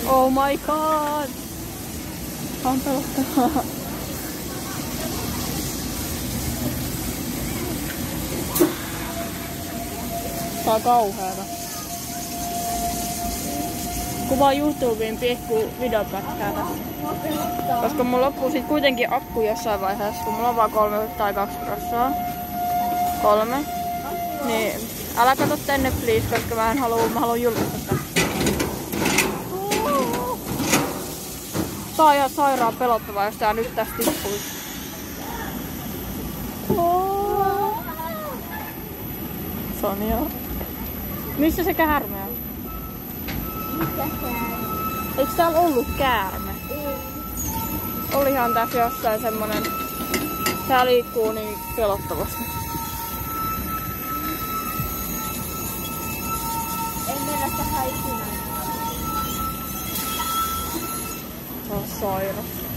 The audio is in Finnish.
Oh my god! On pelottavaa. Tää on kauheeta. Kuvaa YouTubeen pikku videopätkää tässä. Koska mun loppuu sit kuitenkin akku jossain vaiheessa, kun mulla on vaan 3 tai 2%. 3. Niin älä kato tänne please, koska mä haluan julkaista tätä. Tää on ihan sairaan pelottavaa, jos tää nyt tästä tippuisi. Sonja. Missä se käärme on? Mikä käärme? Eiks täällä ollut käärme? Ei. Olihan tässä jossain semmonen... Tää liikkuu niin pelottavasti. Ei mennä tähän ikinä. Se on sairas.